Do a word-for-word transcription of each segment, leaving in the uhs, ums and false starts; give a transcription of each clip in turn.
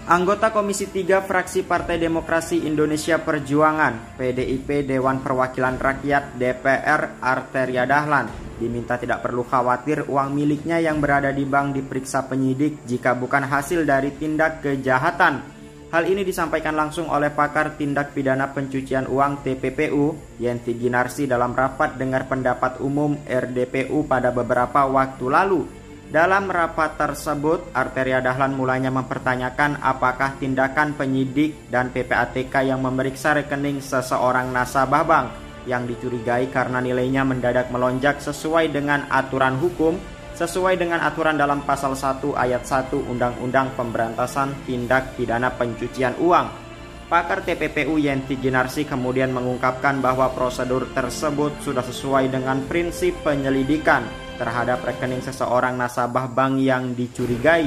Anggota Komisi tiga Fraksi Partai Demokrasi Indonesia Perjuangan P D I P Dewan Perwakilan Rakyat D P R Arteria Dahlan diminta tidak perlu khawatir uang miliknya yang berada di bank diperiksa penyidik jika bukan hasil dari tindak kejahatan. Hal ini disampaikan langsung oleh pakar tindak pidana pencucian uang T P P U Yenti Ginarsi dalam rapat dengar pendapat umum R D P U pada beberapa waktu lalu. Dalam rapat tersebut, Arteria Dahlan mulanya mempertanyakan apakah tindakan penyidik dan P P A T K yang memeriksa rekening seseorang nasabah bank yang dicurigai karena nilainya mendadak melonjak sesuai dengan aturan hukum, sesuai dengan aturan dalam pasal satu ayat satu Undang-Undang Pemberantasan Tindak Pidana Pencucian Uang. Pakar T P P U Yenti Ginarsi kemudian mengungkapkan bahwa prosedur tersebut sudah sesuai dengan prinsip penyelidikan terhadap rekening seseorang nasabah bank yang dicurigai.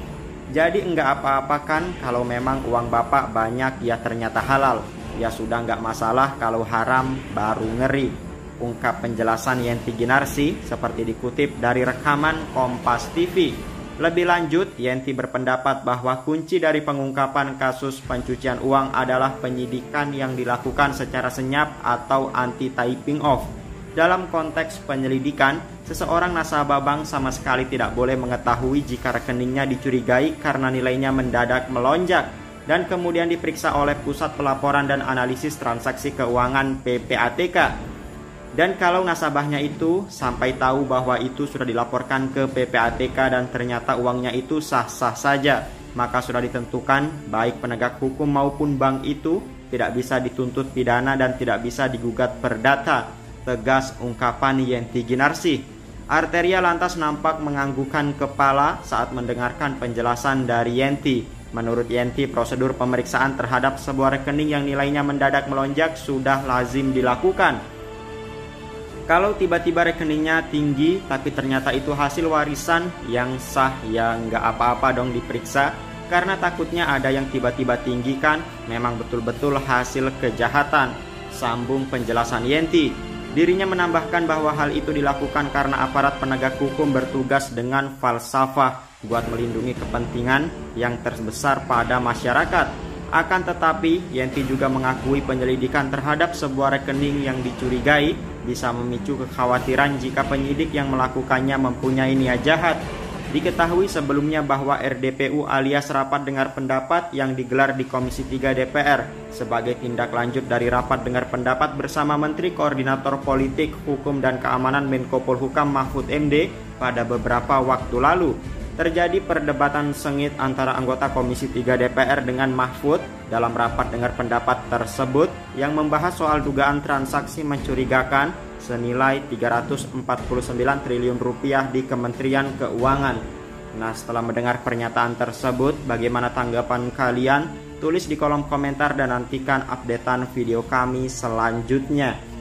Jadi enggak apa-apa kan kalau memang uang bapak banyak ya ternyata halal. Ya sudah enggak masalah kalau haram baru ngeri. Ungkap penjelasan Yenti Ginarsi seperti dikutip dari rekaman Kompas T V. Lebih lanjut, Yenti berpendapat bahwa kunci dari pengungkapan kasus pencucian uang adalah penyidikan yang dilakukan secara senyap atau anti-typing off. Dalam konteks penyelidikan, seseorang nasabah bank sama sekali tidak boleh mengetahui jika rekeningnya dicurigai karena nilainya mendadak melonjak dan kemudian diperiksa oleh Pusat Pelaporan dan Analisis Transaksi Keuangan P P A T K. Dan kalau nasabahnya itu sampai tahu bahwa itu sudah dilaporkan ke P P A T K dan ternyata uangnya itu sah-sah saja, maka sudah ditentukan baik penegak hukum maupun bank itu tidak bisa dituntut pidana dan tidak bisa digugat perdata. Tegas ungkapan Yenti Ginarsi. Arteria lantas nampak menganggukkan kepala saat mendengarkan penjelasan dari Yenti. Menurut Yenti, prosedur pemeriksaan terhadap sebuah rekening yang nilainya mendadak melonjak sudah lazim dilakukan. Kalau tiba-tiba rekeningnya tinggi tapi ternyata itu hasil warisan yang sah, ya nggak apa-apa dong diperiksa. Karena takutnya ada yang tiba-tiba tinggi kan memang betul-betul hasil kejahatan. Sambung penjelasan Yenti. Dirinya menambahkan bahwa hal itu dilakukan karena aparat penegak hukum bertugas dengan falsafah buat melindungi kepentingan yang terbesar pada masyarakat. Akan tetapi, Yenti juga mengakui penyelidikan terhadap sebuah rekening yang dicurigai bisa memicu kekhawatiran jika penyidik yang melakukannya mempunyai niat jahat. Diketahui sebelumnya bahwa R D P U alias rapat dengar pendapat yang digelar di Komisi tiga D P R sebagai tindak lanjut dari rapat dengar pendapat bersama Menteri Koordinator Politik, Hukum dan Keamanan Menko Polhukam Mahfud M D pada beberapa waktu lalu. Terjadi perdebatan sengit antara anggota Komisi tiga D P R dengan Mahfud dalam rapat dengar pendapat tersebut yang membahas soal dugaan transaksi mencurigakan senilai tiga ratus empat puluh sembilan triliun rupiah di Kementerian Keuangan. Nah, setelah mendengar pernyataan tersebut, bagaimana tanggapan kalian? Tulis di kolom komentar dan nantikan updatean video kami selanjutnya.